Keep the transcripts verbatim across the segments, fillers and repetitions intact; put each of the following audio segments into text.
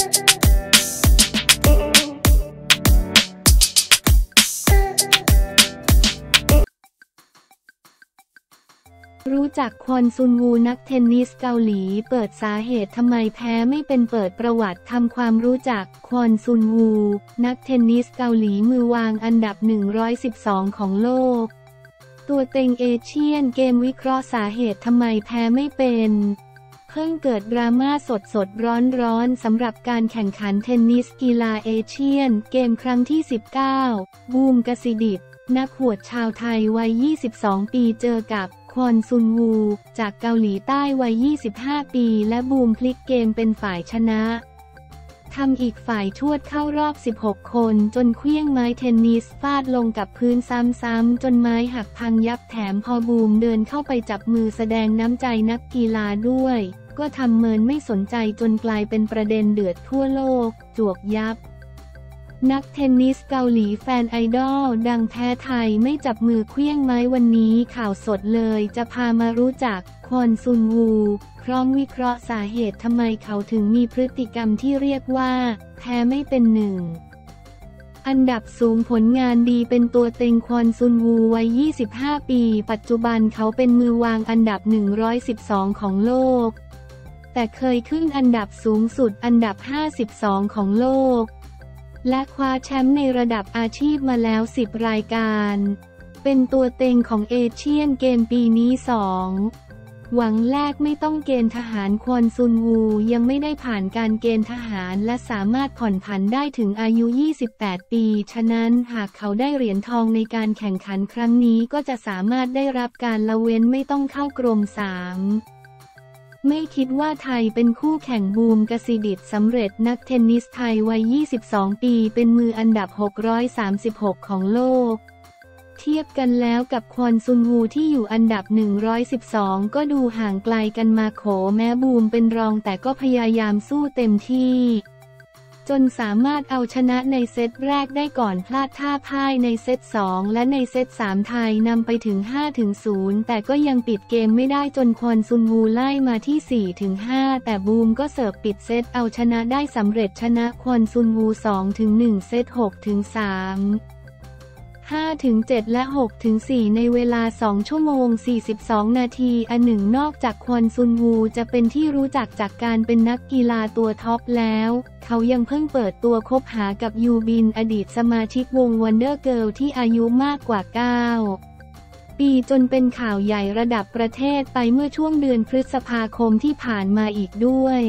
รู้จักควอนซุนวูนักเทนนิสเกาหลีเปิดสาเหตุทำไมแพ้ไม่เป็นเปิดประวัติทำความรู้จักควอนซุนวูนักเทนนิสเกาหลีมือวางอันดับหนึ่งร้อยสิบสองของโลกตัวเต็งเอเชียนเกมวิเคราะห์สาเหตุทำไมแพ้ไม่เป็นเพิ่งเกิดดราม่าสดสดร้อนร้อนสำหรับการแข่งขันเทนนิสกีฬาเอเชียนเกมครั้งที่สิบเก้าบูมกสิดิษฐ์นักหวดชาวไทยวัยยี่สิบสองปีเจอกับควอนซุนวูจากเกาหลีใต้วัยยี่สิบห้าปีและบูมพลิกเกมเป็นฝ่ายชนะทำอีกฝ่ายชวดเข้ารอบสิบหกคนจนเคลื่องไม้เทนนิสฟาดลงกับพื้นซ้ำๆจนไม้หักพังยับแถมพอบูมเดินเข้าไปจับมือแสดงน้ำใจนักกีฬาด้วยก็ทำเมินไม่สนใจจนกลายเป็นประเด็นเดือดทั่วโลกจวกยับนักเทนนิสเกาหลีแฟนไอดอลดังแพ้ไทยไม่จับมือเคลื่องไม้วันนี้ข่าวสดเลยจะพามารู้จักควอนซุนวูพร้อมวิเคราะห์สาเหตุทำไมเขาถึงมีพฤติกรรมที่เรียกว่าแพ้ไม่เป็นหนึ่งอันดับสูงผลงานดีเป็นตัวเต็งควอนซุนวูวัยยี่สิบห้าปีปัจจุบันเขาเป็นมือวางอันดับหนึ่งร้อยสิบสองของโลกแต่เคยขึ้นอันดับสูงสุดอันดับห้าสิบสองของโลกและคว้าแชมป์ในระดับอาชีพมาแล้วสิบรายการเป็นตัวเต็งของเอเชียนเกมปีนี้สองหวังแรกไม่ต้องเกณฑ์ทหารควอนซุนวูยังไม่ได้ผ่านการเกณฑ์ทหารและสามารถผ่อนผันได้ถึงอายุยี่สิบแปดปีฉะนั้นหากเขาได้เหรียญทองในการแข่งขันครั้งนี้ก็จะสามารถได้รับการละเว้นไม่ต้องเข้ากรมสามไม่คิดว่าไทยเป็นคู่แข่งบูมกสิดิษฐ์สำเร็จนักเทนนิสไทยวัยยี่สิบสองปีเป็นมืออันดับหกร้อยสามสิบหกของโลกเทียบกันแล้วกับควอนซุนวูที่อยู่อันดับหนึ่งร้อยสิบสองก็ดูห่างไกลกันมาโขแม้บูมเป็นรองแต่ก็พยายามสู้เต็มที่จนสามารถเอาชนะในเซตแรกได้ก่อนพลาดท่าพ่ายในเซตสองและในเซตสามไทยนำไปถึง ห้าถึงศูนย์ แต่ก็ยังปิดเกมไม่ได้จนควอนซุนวูไล่มาที่ สี่ถึงห้า แต่บูมก็เสิร์ฟปิดเซตเอาชนะได้สำเร็จชนะควอนซุนวู สองถึงหนึ่ง เซต หกถึงสาม ห้าถึงเจ็ด และ หกถึงสี่ ในเวลาสองชั่วโมงสี่สิบสองนาทีอันหนึ่งนอกจากควอนซุนวูจะเป็นที่รู้จักจากการเป็นนักกีฬาตัวท็อปแล้วเขายังเพิ่งเปิดตัวคบหากับยูบินอดีตสมาชิกวง Wonder Girl ที่อายุมากกว่า เก้า ปีจนเป็นข่าวใหญ่ระดับประเทศไปเมื่อช่วงเดือนพฤษภาคมที่ผ่านมาอีกด้วย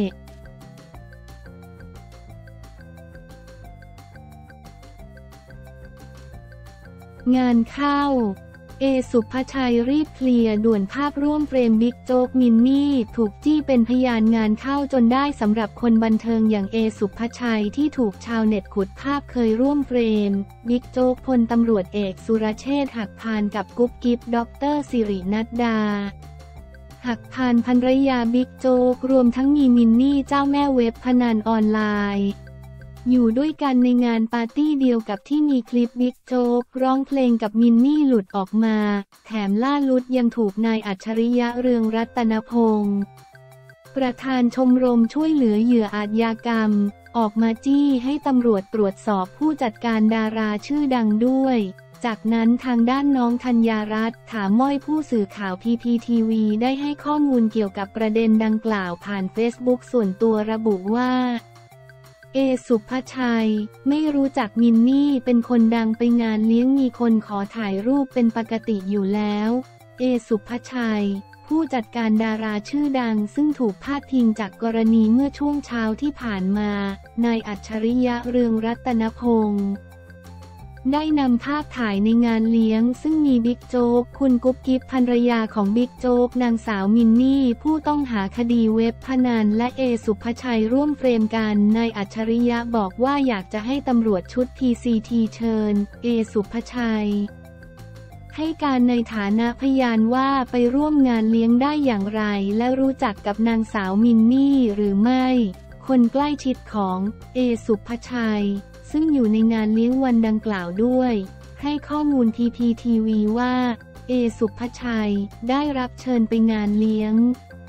งานเข้าเอสุภชัยรีบเคลียร์ด่วนภาพร่วมเฟรมบิ๊กโจ๊กมินนี่ถูกจี้เป็นพยานงานเข้าจนได้สำหรับคนบันเทิงอย่างเอสุภชัยที่ถูกชาวเน็ตขุดภาพเคยร่วมเฟรมบิ๊กโจ๊กพลตำรวจเอกสุรเชษฐ์หักพานกับกุ๊บกิ๊บด็อกเตอร์สิรินัดดาหักพานภรรยาบิ๊กโจ๊กรวมทั้งมีมินนี่เจ้าแม่เว็บพนันออนไลน์อยู่ด้วยกันในงานปาร์ตี้เดียวกับที่มีคลิปบิ๊กโจ๊กร้องเพลงกับมินนี่หลุดออกมาแถมล่าลุดยังถูกนายอัจฉริยะเรืองรัตนพงศ์ประธานชมรมช่วยเหลือเหยื่ออาชญากรรมออกมาจี้ให้ตำรวจตรวจสอบผู้จัดการดาราชื่อดังด้วยจากนั้นทางด้านน้องธัญญารัตน์ถามม้อยผู้สื่อข่าว พี พี ที วี ได้ให้ข้อมูลเกี่ยวกับประเด็นดังกล่าวผ่านเฟซบุ๊กส่วนตัวระบุว่าเอสุภชัยไม่รู้จักมินนี่เป็นคนดังไปงานเลี้ยงมีคนขอถ่ายรูปเป็นปกติอยู่แล้วเอสุภชัยผู้จัดการดาราชื่อดังซึ่งถูกพาดพิงจากกรณีเมื่อช่วงเช้าที่ผ่านมานายอัจฉริยะเรืองรัตนพงศ์ได้นำภาพถ่ายในงานเลี้ยงซึ่งมีบิ๊กโจ๊กคุณกุ๊บกิ๊บภรรยาของบิ๊กโจ๊กนางสาวมินนี่ผู้ต้องหาคดีเว็บพนันและเอสุภชัยร่วมเฟรมกันนายอัจฉริยะบอกว่าอยากจะให้ตำรวจชุด พี ซี ที เชิญเอสุภชัยให้การในฐานะพยานว่าไปร่วมงานเลี้ยงได้อย่างไรและรู้จักกับนางสาวมินนี่หรือไม่คนใกล้ชิดของเอสุภชัยซึ่งอยู่ในงานเลี้ยงวันดังกล่าวด้วยให้ข้อมูล พี พี ที วี ว่าเอสุภชัยได้รับเชิญไปงานเลี้ยง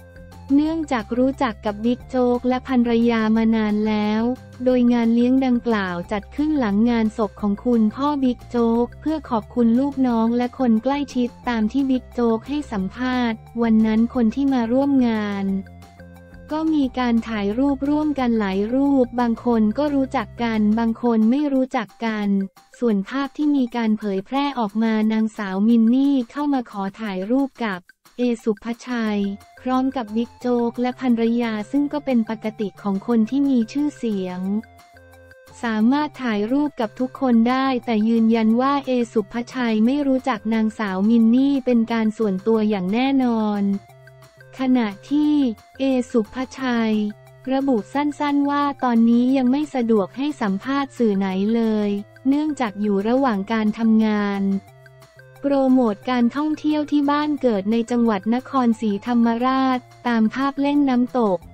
เนื่องจากรู้จักกับบิ๊กโจ๊กและภรรยามานานแล้ว โดยงานเลี้ยงดังกล่าวจัดขึ้นหลังงานศพของคุณพ่อบิ๊กโจ๊กเพื่อขอบคุณลูกน้องและคนใกล้ชิดตามที่บิ๊กโจ๊กให้สัมภาษณ์วันนั้นคนที่มาร่วมงานก็มีการถ่ายรูปร่วมกันหลายรูปบางคนก็รู้จักกันบางคนไม่รู้จักกันส่วนภาพที่มีการเผยแพร่ออกมานางสาวมินนี่เข้ามาขอถ่ายรูปกับเอสุภชัยพร้อมกับบิ๊กโจ๊กและภรรยาซึ่งก็เป็นปกติของคนที่มีชื่อเสียงสามารถถ่ายรูปกับทุกคนได้แต่ยืนยันว่าเอสุภชัยไม่รู้จักนางสาวมินนี่เป็นการส่วนตัวอย่างแน่นอนขณะที่เอสุภชัยระบุสั้นๆว่าตอนนี้ยังไม่สะดวกให้สัมภาษณ์สื่อไหนเลยเนื่องจากอยู่ระหว่างการทำงานโปรโมทการท่องเที่ยวที่บ้านเกิดในจังหวัดนครศรีธรรมราชตามภาพเล่นน้ำตก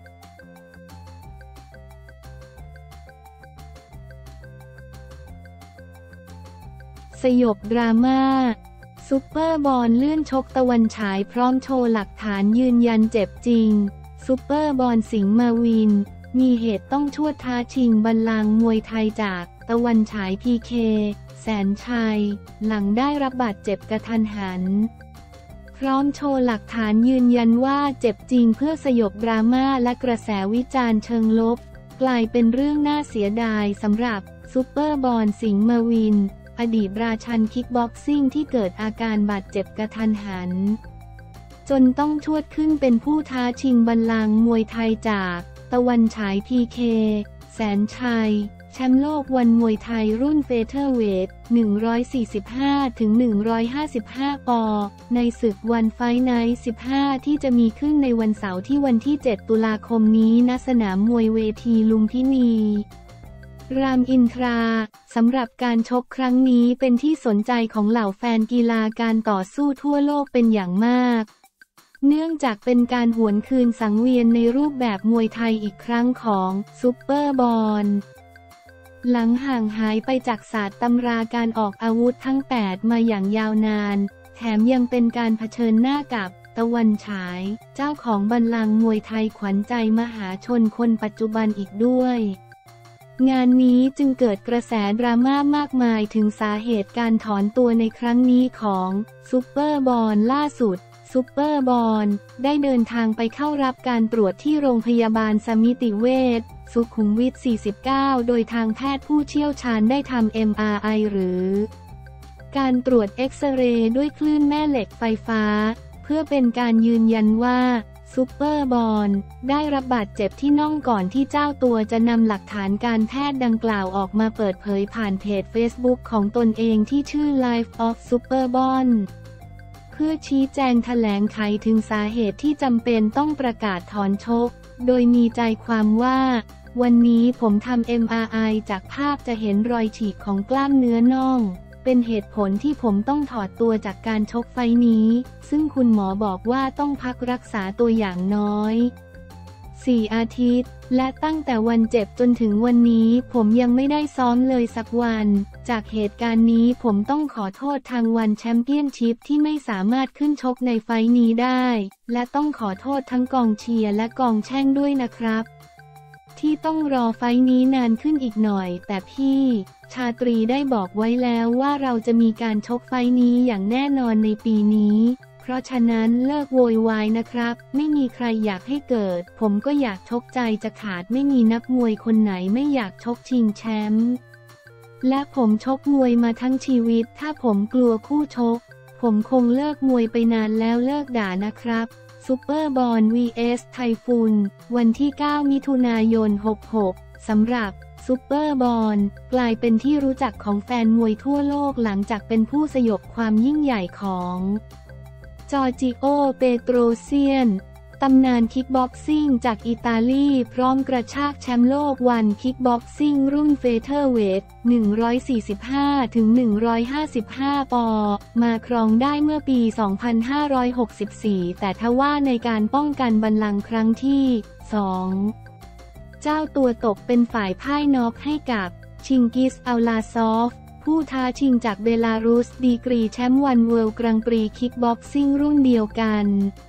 สยบดราม่าซุปเปอร์บอลเลื่อนชกตะวันฉายพร้อมโชว์หลักฐานยืนยันเจ็บจริงซุปเปอร์บอลสิงห์มาวินมีเหตุต้องชวดท้าชิงบัลลังก์มวยไทยจากตะวันฉายพีเคแสนชัยหลังได้รับบาดเจ็บกระทันหันพร้อมโชว์หลักฐานยืนยันว่าเจ็บจริงเพื่อสยบดราม่าและกระแสวิจารณ์เชิงลบกลายเป็นเรื่องน่าเสียดายสำหรับซุปเปอร์บอลสิงห์มาวินอดีตราชันคิกบ็อกซิ่งที่เกิดอาการบาดเจ็บกระทันหันจนต้องชวดขึ้นเป็นผู้ท้าชิงบัลลังก์มวยไทยจากตะวันฉายพีเคแสนชัยแชมป์โลกวันมวยไทยรุ่นเฟเธอร์เวท หนึ่งร้อยสี่สิบห้าถึงหนึ่งร้อยห้าสิบห้า ปอนด์ในศึกวันไฟท์ไนท์ สิบห้าที่จะมีขึ้นในวันเสาร์ที่วันที่เจ็ดตุลาคมนี้ณสนามมวยเวทีลุมพินีรามอินทราสำหรับการชกครั้งนี้เป็นที่สนใจของเหล่าแฟนกีฬาการต่อสู้ทั่วโลกเป็นอย่างมากเนื่องจากเป็นการหวนคืนสังเวียนในรูปแบบมวยไทยอีกครั้งของซุปเปอร์บอลหลังห่างหายไปจากศาสตร์ตำราการออกอาวุธทั้งแปดมาอย่างยาวนานแถมยังเป็นการเผชิญหน้ากับตะวันฉายเจ้าของบัลลังก์มวยไทยขวัญใจมหาชนคนปัจจุบันอีกด้วยงานนี้จึงเกิดกระแสดราม่ามากมายถึงสาเหตุการถอนตัวในครั้งนี้ของซุปเปอร์บอลล่าสุดซุปเปอร์บอลได้เดินทางไปเข้ารับการตรวจที่โรงพยาบาลสมิติเวชสุขุมวิท สี่สิบเก้า โดยทางแพทย์ผู้เชี่ยวชาญได้ทำ เอ็ม อาร์ ไอ หรือการตรวจเอ็กซเรย์ด้วยคลื่นแม่เหล็กไฟฟ้าเพื่อเป็นการยืนยันว่าซุปเปอร์บอลได้รับบาดเจ็บที่น่องก่อนที่เจ้าตัวจะนำหลักฐานการแพทย์ดังกล่าวออกมาเปิดเผยผ่านเพจ Facebook ของตนเองที่ชื่อ Life of Superball เพื่อชี้แจงแถลงไขถึงสาเหตุที่จำเป็นต้องประกาศถอนชกโดยมีใจความว่าวันนี้ผมทำ เอ็ม อาร์ ไอ จากภาพจะเห็นรอยฉีกของกล้ามเนื้อน่องเป็นเหตุผลที่ผมต้องถอดตัวจากการชกไฟนี้ซึ่งคุณหมอบอกว่าต้องพักรักษาตัวอย่างน้อยสี่อาทิตย์และตั้งแต่วันเจ็บจนถึงวันนี้ผมยังไม่ได้ซ้อมเลยสักวันจากเหตุการณ์นี้ผมต้องขอโทษทางวันแชมเปี้ยนชิพที่ไม่สามารถขึ้นชกในไฟนี้ได้และต้องขอโทษทั้งกองเชียร์และกองแช่งด้วยนะครับที่ต้องรอไฟนี้นานขึ้นอีกหน่อยแต่พี่ชาตรีได้บอกไว้แล้วว่าเราจะมีการชกไฟนี้อย่างแน่นอนในปีนี้เพราะฉะนั้นเลิกโวยวายนะครับไม่มีใครอยากให้เกิดผมก็อยากชกใจจะขาดไม่มีนักมวยคนไหนไม่อยากชกชิงแชมป์และผมชกมวยมาทั้งชีวิตถ้าผมกลัวคู่ชกผมคงเลิกมวยไปนานแล้วเลิกด่านะครับซุปเปอร์บอล วี เอส ไทฟุนวันที่เก้ามิถุนายนหกหกสำหรับซุปเปอร์บอลกลายเป็นที่รู้จักของแฟนมวยทั่วโลกหลังจากเป็นผู้สยบความยิ่งใหญ่ของจอร์จิโอ เปโตรเซียนตำนานคิกบ็อกซิ่งจากอิตาลีพร้อมกระชากแชมป์โลกวันคิกบ็อกซิ่งรุ่นเฟเธอร์เวท หนึ่งร้อยสี่สิบห้าถึงหนึ่งร้อยห้าสิบห้า ปอนด์มาครองได้เมื่อปี สองพันห้าร้อยหกสิบสี่ แต่ทว่าในการป้องกันบัลลังก์ครั้งที่ สอง เจ้าตัวตกเป็นฝ่ายพ่ายน็อกให้กับชิงกิส อัลลาซอฟผู้ท้าชิงจากเบลารุสดีกรีแชมป์วันเวิลด์กรังปรีคิกบ็อกซิ่งรุ่นเดียวกัน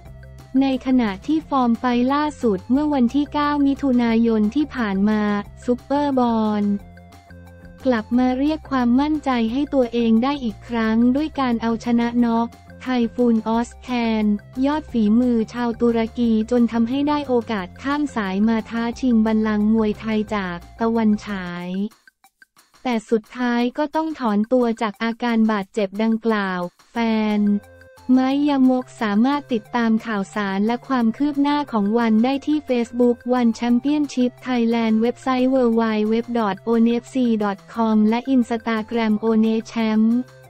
ในขณะที่ฟอร์มไฟล์ล่าสุดเมื่อวันที่ เก้า มิถุนายนที่ผ่านมาซุปเปอร์บอลกลับมาเรียกความมั่นใจให้ตัวเองได้อีกครั้งด้วยการเอาชนะน็อกไทฟูนออสแคนยอดฝีมือชาวตุรกีจนทำให้ได้โอกาสข้ามสายมาท้าชิงบัลลังก์มวยไทยจากตะวันฉายแต่สุดท้ายก็ต้องถอนตัวจากอาการบาดเจ็บดังกล่าวแฟนไม้ยามกสามารถติดตามข่าวสารและความคืบหน้าของวันได้ที่ Facebook วัน Championship Thailand เว็บไซต์ ดับเบิลยู ดับเบิลยู ดับเบิลยู ดอท โอ เอ็น เอฟ ซี ดอท คอม และ Instagram โอ เอ็น เอ แชมป์